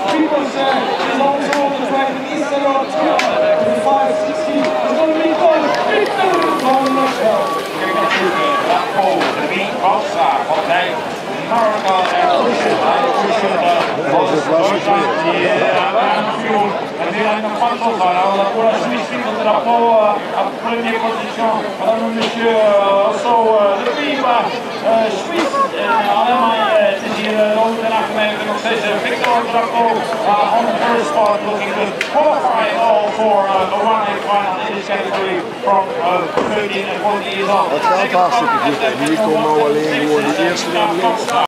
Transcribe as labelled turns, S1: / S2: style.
S1: Because she's also on the track in Eastern Road, 5:16. It's going to be called from Wessel.
S2: De wie was daar? Van Dijk, Marco en en weer een pantal pour la Suisse de drapeau à première position. Madame monsieur de Viva Suisse en Allemagne is hier ook de nachtgemeente nog steeds Victor drapeau on the first spot, looking good, qualifying all for the one-day final in this category from 13 and 14 years old.
S3: Het gaat hartstikke goed. Hier komen we alleen gewoon de eerste